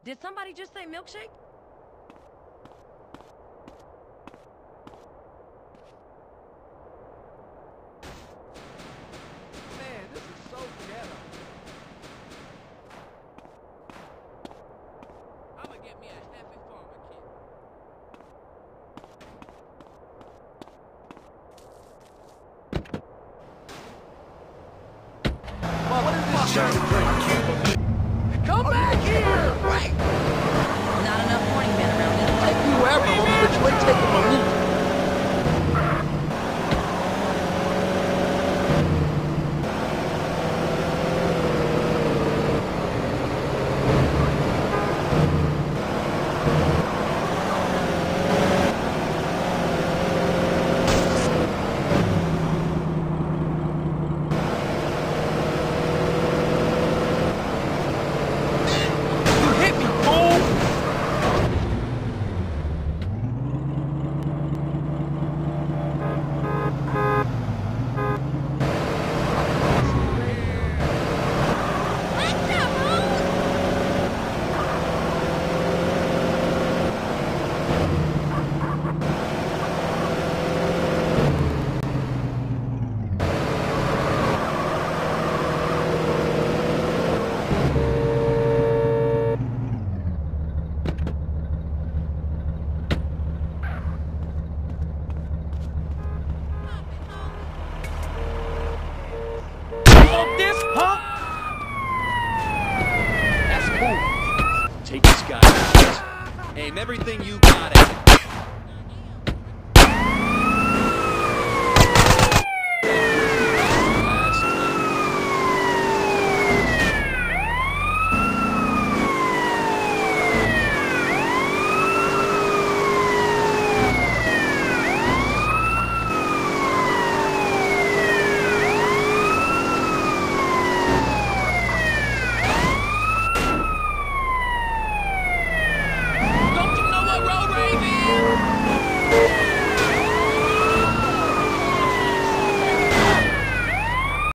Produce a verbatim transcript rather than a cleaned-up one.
Did somebody just say milkshake? Man, this is so ghetto. I'ma get me a happy farmer kid. Well, what is this shirt drink, kid? Come back here! Wait! Not enough morning men around this place. Take you wherever, homie, but you ain't taking my meat. This, huh? That's cool. Take this guy. Aim everything you got at it.